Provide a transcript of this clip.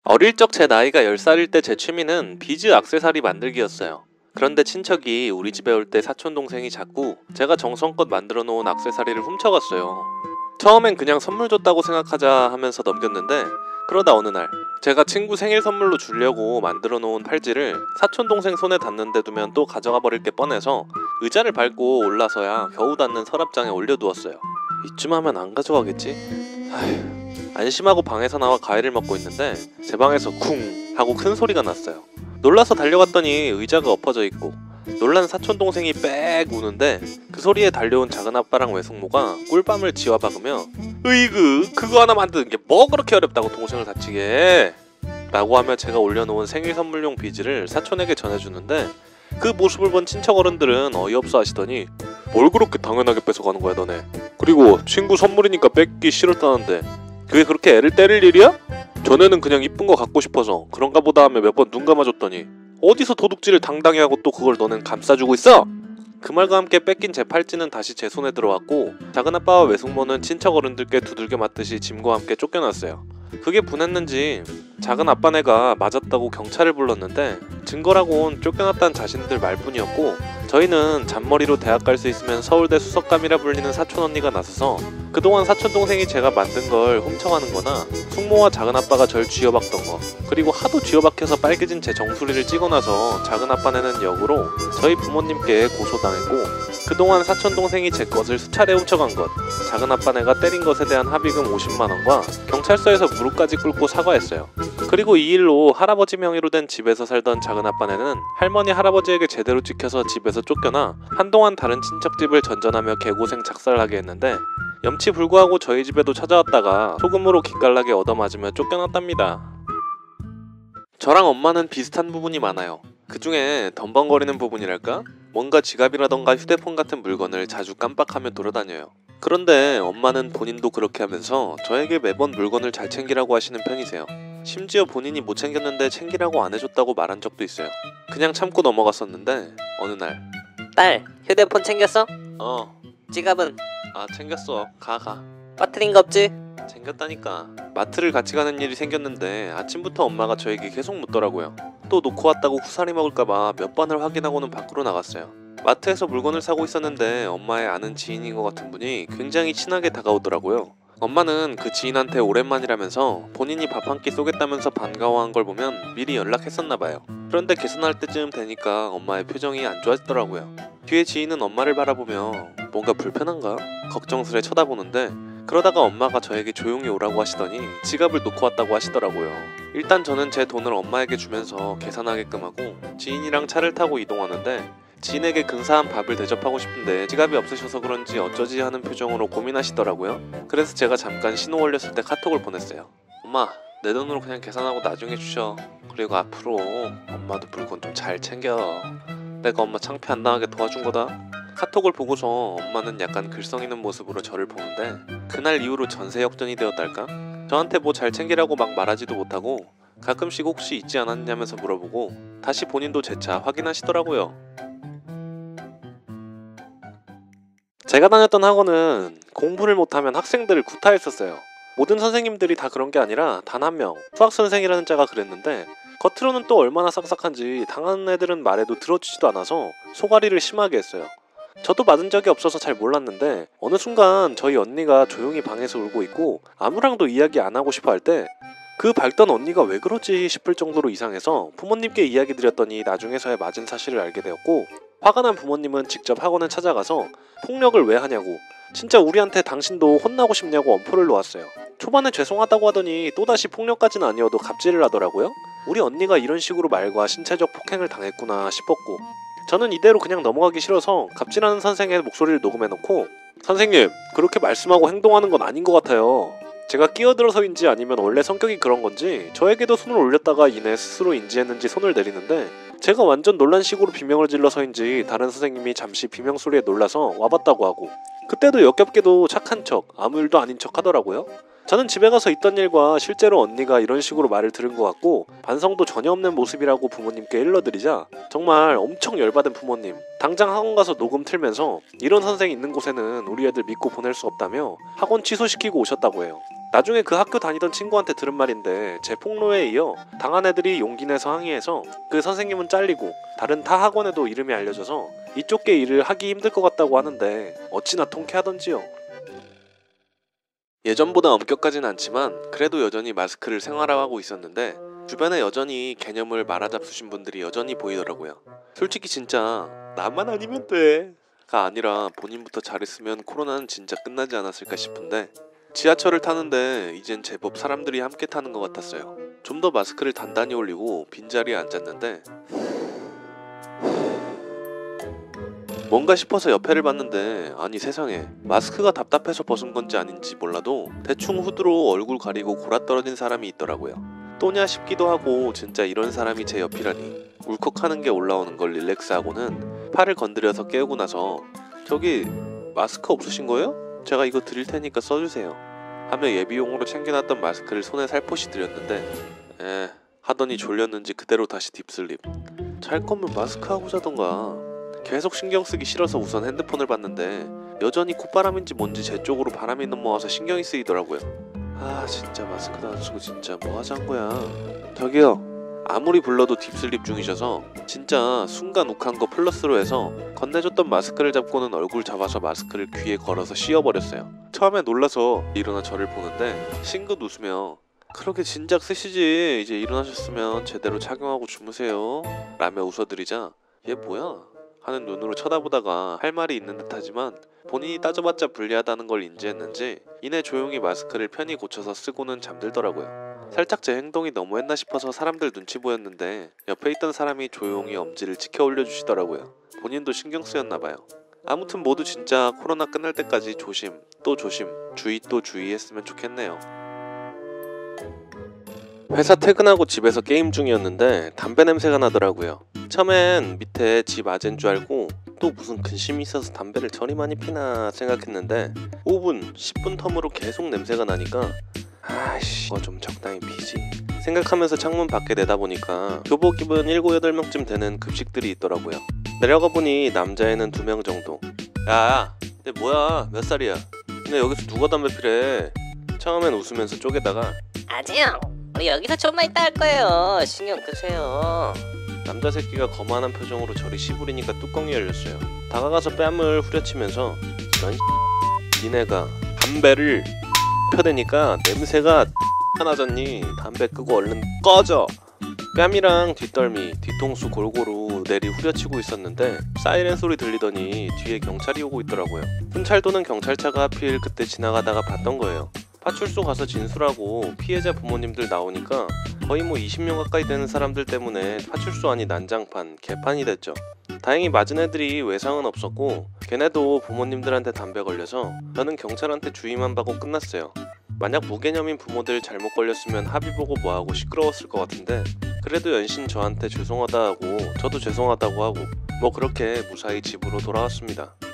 어릴 적 제 나이가 10살일 때 제 취미는 비즈 액세서리 만들기였어요. 그런데 친척이 우리 집에 올 때 사촌동생이 자꾸 제가 정성껏 만들어 놓은 액세서리를 훔쳐갔어요. 처음엔 그냥 선물 줬다고 생각하자 하면서 넘겼는데, 그러다 어느 날 제가 친구 생일 선물로 주려고 만들어 놓은 팔찌를 사촌동생 손에 닿는데 두면 또 가져가 버릴 게 뻔해서 의자를 밟고 올라서야 겨우 닿는 서랍장에 올려두었어요. 이쯤 하면 안 가져가겠지? 아휴. 안심하고 방에서 나와 과일을 먹고 있는데 제 방에서 쿵 하고 큰 소리가 났어요. 놀라서 달려갔더니 의자가 엎어져 있고 놀란 사촌동생이 빽 우는데, 그 소리에 달려온 작은아빠랑 외숙모가 꿀밤을 지와 박으며 으이그 그거 하나 만드는 게 뭐 그렇게 어렵다고 동생을 다치게 해, 라고 하며 제가 올려놓은 생일 선물용 비즈를 사촌에게 전해주는데, 그 모습을 본 친척 어른들은 어이없어 하시더니 뭘 그렇게 당연하게 뺏어가는 거야 너네, 그리고 친구 선물이니까 뺏기 싫었다는데 그게 그렇게 애를 때릴 일이야? 전에는 그냥 이쁜 거 갖고 싶어서 그런가 보다 하며 몇 번 눈 감아줬더니 어디서 도둑질을 당당히 하고 또 그걸 너넨 감싸주고 있어? 그 말과 함께 뺏긴 제 팔찌는 다시 제 손에 들어왔고, 작은아빠와 외숙모는 친척 어른들께 두들겨 맞듯이 짐과 함께 쫓겨났어요. 그게 분했는지 작은아빠네가 맞았다고 경찰을 불렀는데 증거라곤 쫓겨났다는 자신들 말뿐이었고, 저희는 잔머리로 대학 갈 수 있으면 서울대 수석감이라 불리는 사촌언니가 나서서 그동안 사촌동생이 제가 만든 걸 훔쳐가는 거나 숙모와 작은아빠가 절 쥐어박던 거, 그리고 하도 쥐어박혀서 빨개진 제 정수리를 찍어놔서 작은아빠네는 역으로 저희 부모님께 고소당했고, 그동안 사촌동생이 제 것을 수차례 훔쳐간 것, 작은아빠네가 때린 것에 대한 합의금 50만원과 경찰서에서 무릎까지 꿇고 사과했어요. 그리고 이 일로 할아버지 명의로 된 집에서 살던 작은아빠네는 할머니 할아버지에게 제대로 찍혀서 집에서 쫓겨나 한동안 다른 친척집을 전전하며 개고생 작살나게 했는데, 염치불구하고 저희 집에도 찾아왔다가 소금으로 기깔나게 얻어맞으며 쫓겨났답니다. 저랑 엄마는 비슷한 부분이 많아요. 그 중에 덤벙거리는 부분이랄까? 뭔가 지갑이라던가 휴대폰 같은 물건을 자주 깜빡하며 돌아다녀요. 그런데 엄마는 본인도 그렇게 하면서 저에게 매번 물건을 잘 챙기라고 하시는 편이세요. 심지어 본인이 못 챙겼는데 챙기라고 안 해줬다고 말한 적도 있어요. 그냥 참고 넘어갔었는데 어느 날 딸, 휴대폰 챙겼어? 지갑은? 챙겼어. 가. 빠뜨린 거 없지? 챙겼다니까. 마트를 같이 가는 일이 생겼는데 아침부터 엄마가 저에게 계속 묻더라고요. 또 놓고 왔다고 후사리 먹을까봐 몇 번을 확인하고는 밖으로 나갔어요. 마트에서 물건을 사고 있었는데 엄마의 아는 지인인 것 같은 분이 굉장히 친하게 다가오더라고요. 엄마는 그 지인한테 오랜만이라면서 본인이 밥 한 끼 쏘겠다면서 반가워한 걸 보면 미리 연락했었나봐요. 그런데 계산할 때쯤 되니까 엄마의 표정이 안 좋아지더라고요. 뒤에 지인은 엄마를 바라보며 뭔가 불편한가? 걱정스레 쳐다보는데, 그러다가 엄마가 저에게 조용히 오라고 하시더니 지갑을 놓고 왔다고 하시더라고요. 일단 저는 제 돈을 엄마에게 주면서 계산하게끔 하고 지인이랑 차를 타고 이동하는데, 지인에게 근사한 밥을 대접하고 싶은데 지갑이 없으셔서 그런지 어쩌지 하는 표정으로 고민하시더라고요. 그래서 제가 잠깐 신호 올렸을 때 카톡을 보냈어요. 엄마, 내 돈으로 그냥 계산하고 나중에 주셔. 그리고 앞으로 엄마도 물건 좀 잘 챙겨. 내가 엄마 창피 안 나게 도와준 거다. 카톡을 보고서 엄마는 약간 글썽 있는 모습으로 저를 보는데, 그날 이후로 전세 역전이 되었달까? 저한테 뭐 잘 챙기라고 막 말하지도 못하고 가끔씩 혹시 있지 않았냐면서 물어보고 다시 본인도 재차 확인하시더라고요. 제가 다녔던 학원은 공부를 못하면 학생들을 구타했었어요. 모든 선생님들이 다 그런 게 아니라 단 한 명, 수학선생이라는 자가 그랬는데, 겉으로는 또 얼마나 싹싹한지 당하는 애들은 말해도 들어주지도 않아서 소가리를 심하게 했어요. 저도 맞은 적이 없어서 잘 몰랐는데 어느 순간 저희 언니가 조용히 방에서 울고 있고 아무랑도 이야기 안 하고 싶어 할 때, 그 밝던 언니가 왜 그러지 싶을 정도로 이상해서 부모님께 이야기 드렸더니 나중에서야 맞은 사실을 알게 되었고, 화가 난 부모님은 직접 학원에 찾아가서 폭력을 왜 하냐고, 진짜 우리한테 당신도 혼나고 싶냐고 엄포를 놓았어요. 초반에 죄송하다고 하더니 또다시 폭력까지는 아니어도 갑질을 하더라고요. 우리 언니가 이런 식으로 말과 신체적 폭행을 당했구나 싶었고, 저는 이대로 그냥 넘어가기 싫어서 갑질하는 선생의 목소리를 녹음해놓고 선생님, 그렇게 말씀하고 행동하는 건 아닌 것 같아요. 제가 끼어들어서인지 아니면 원래 성격이 그런 건지 저에게도 손을 올렸다가 이내 스스로 인지했는지 손을 내리는데, 제가 완전 놀란식으로 비명을 질러서인지 다른 선생님이 잠시 비명 소리에 놀라서 와봤다고 하고, 그때도 역겹게도 착한 척, 아무 일도 아닌 척 하더라고요. 저는 집에 가서 있던 일과 실제로 언니가 이런 식으로 말을 들은 것 같고 반성도 전혀 없는 모습이라고 부모님께 일러드리자 정말 엄청 열받은 부모님, 당장 학원 가서 녹음 틀면서 이런 선생이 있는 곳에는 우리 애들 믿고 보낼 수 없다며 학원 취소시키고 오셨다고 해요. 나중에 그 학교 다니던 친구한테 들은 말인데 제 폭로에 이어 당한 애들이 용기 내서 항의해서 그 선생님은 잘리고 다른 타 학원에도 이름이 알려져서 이쪽 계 일을 하기 힘들 것 같다고 하는데 어찌나 통쾌하던지요. 예전보다 엄격하진 않지만 그래도 여전히 마스크를 생활화하고 있었는데 주변에 여전히 개념을 말아잡수신 분들이 여전히 보이더라고요. 솔직히 진짜 나만 아니면 돼가 아니라 본인부터 잘했으면 코로나는 진짜 끝나지 않았을까 싶은데 지하철을 타는데 이젠 제법 사람들이 함께 타는 것 같았어요. 좀 더 마스크를 단단히 올리고 빈자리에 앉았는데 뭔가 싶어서 옆에를 봤는데 아니 세상에 마스크가 답답해서 벗은 건지 아닌지 몰라도 대충 후드로 얼굴 가리고 골아떨어진 사람이 있더라고요. 또냐 싶기도 하고 진짜 이런 사람이 제 옆이라니 울컥하는 게 올라오는 걸 릴렉스하고는 팔을 건드려서 깨우고 나서 저기 마스크 없으신 거예요? 제가 이거 드릴 테니까 써주세요 하며 예비용으로 챙겨놨던 마스크를 손에 살포시 드렸는데 하더니 졸렸는지 그대로 다시 딥슬립. 잘 거면 마스크 하고 자던가. 계속 신경 쓰기 싫어서 우선 핸드폰을 봤는데 여전히 콧바람인지 뭔지 제 쪽으로 바람이 넘어와서 신경이 쓰이더라고요. 아 진짜 마스크도 안 쓰고 진짜 뭐 하자는 거야. 저기요. 아무리 불러도 딥슬립 중이셔서 진짜 순간 욱한 거 플러스로 해서 건네줬던 마스크를 잡고는 얼굴 잡아서 마스크를 귀에 걸어서 씌워버렸어요. 처음에 놀라서 일어나 저를 보는데 싱긋 웃으며 그렇게 진작 쓰시지 이제 일어나셨으면 제대로 착용하고 주무세요 라며 웃어드리자 얘 뭐야 하는 눈으로 쳐다보다가 할 말이 있는 듯하지만 본인이 따져봤자 불리하다는 걸 인지했는지 이내 조용히 마스크를 편히 고쳐서 쓰고는 잠들더라고요. 살짝 제 행동이 너무했나 싶어서 사람들 눈치 보였는데 옆에 있던 사람이 조용히 엄지를 치켜 올려주시더라고요. 본인도 신경 쓰였나봐요. 아무튼 모두 진짜 코로나 끝날 때까지 조심 또 조심 주의 또 주의했으면 좋겠네요. 회사 퇴근하고 집에서 게임 중이었는데 담배 냄새가 나더라고요. 처음엔 밑에 집 아재인 줄 알고 또 무슨 근심이 있어서 담배를 저리 많이 피나 생각했는데 5분, 10분 텀으로 계속 냄새가 나니까 아이씨 이거 좀 적당히 피지 생각하면서 창문 밖에 내다보니까 교복 입은 7, 8명쯤 되는 급식들이 있더라고요. 내려가 보니 남자애는 2명 정도. 야, 내 뭐야 몇 살이야? 근데 여기서 누가 담배 피래? 처음엔 웃으면서 쪼개다가 아재형, 우리 여기서 좀만 있다 할 거예요. 신경 끄세요. 남자 새끼가 거만한 표정으로 저리 시부리니까 뚜껑이 열렸어요. 다가가서 뺨을 후려치면서 이런 니네가 담배를 펴대니까 냄새가 나졌니? 담배 끄고 얼른 꺼져! 뺨이랑 뒷덜미, 뒤통수 골고루 내리 후려치고 있었는데 사이렌 소리 들리더니 뒤에 경찰이 오고 있더라고요. 순찰 도는 경찰차가 하필 그때 지나가다가 봤던 거예요. 파출소 가서 진술하고 피해자 부모님들 나오니까 거의 뭐 20명 가까이 되는 사람들 때문에 파출소 안이 난장판, 개판이 됐죠. 다행히 맞은 애들이 외상은 없었고 걔네도 부모님들한테 담배 걸려서 저는 경찰한테 주의만 받고 끝났어요. 만약 무개념인 부모들 잘못 걸렸으면 합의 보고 뭐하고 시끄러웠을 것 같은데 그래도 연신 저한테 죄송하다 하고 저도 죄송하다고 하고 뭐 그렇게 무사히 집으로 돌아왔습니다.